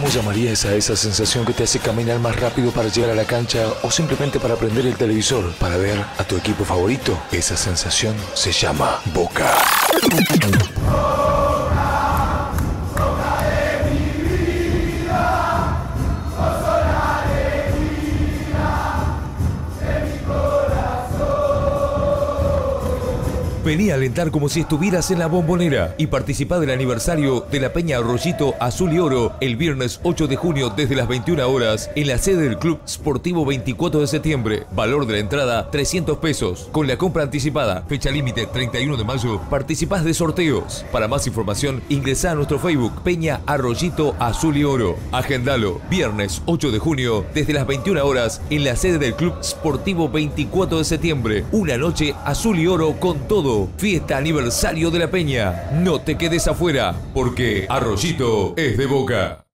¿Cómo llamarías a esa sensación que te hace caminar más rápido para llegar a la cancha o simplemente para prender el televisor para ver a tu equipo favorito? Esa sensación se llama Boca. Vení a alentar como si estuvieras en la Bombonera y participá del aniversario de la Peña Arroyito Azul y Oro el viernes 8 de junio desde las 21 horas en la sede del Club Sportivo 24 de septiembre. Valor de la entrada 300 pesos. Con la compra anticipada, fecha límite 31 de mayo, participás de sorteos. Para más información, ingresá a nuestro Facebook Peña Arroyito Azul y Oro. Agendalo, viernes 8 de junio desde las 21 horas en la sede del Club Sportivo 24 de septiembre. Una noche azul y oro con todo. Fiesta aniversario de la Peña. No te quedes afuera, porque Arroyito es de Boca.